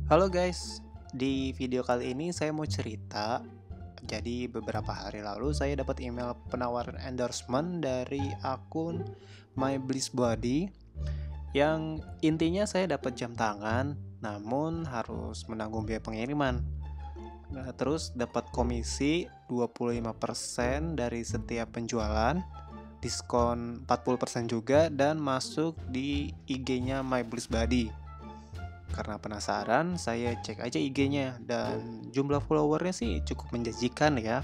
Halo guys, di video kali ini saya mau cerita. Jadi beberapa hari lalu saya dapat email penawaran endorsement dari akun My Bliss Body yang intinya saya dapat jam tangan, namun harus menanggung biaya pengiriman. Nah, terus dapat komisi 25% dari setiap penjualan, diskon 40% juga, dan masuk di IG-nya My Bliss Body. Karena penasaran, saya cek aja IG-nya dan jumlah followernya sih cukup menjanjikan ya.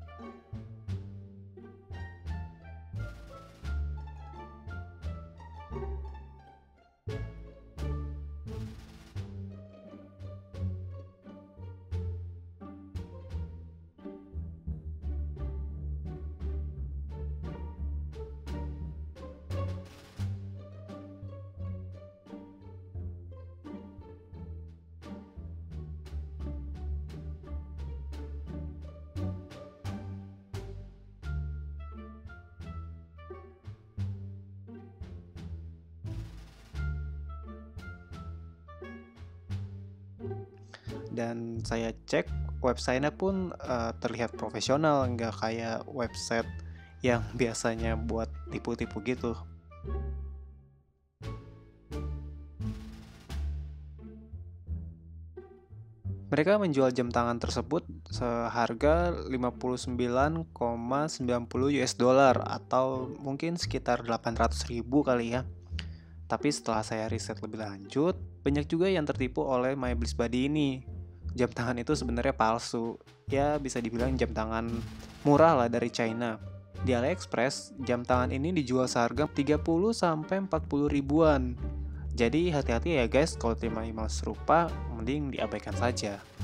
Dan saya cek websitenya pun terlihat profesional, nggak kayak website yang biasanya buat tipu-tipu gitu. Mereka menjual jam tangan tersebut seharga 59,90 US dollar atau mungkin sekitar 800.000 kali ya. Tapi setelah saya riset lebih lanjut, banyak juga yang tertipu oleh My Bliss Body ini. Jam tangan itu sebenarnya palsu. Ya bisa dibilang jam tangan murah lah dari China. Di AliExpress, jam tangan ini dijual seharga 30 sampai 40 ribuan. Jadi hati-hati ya guys, kalau terima email serupa, mending diabaikan saja.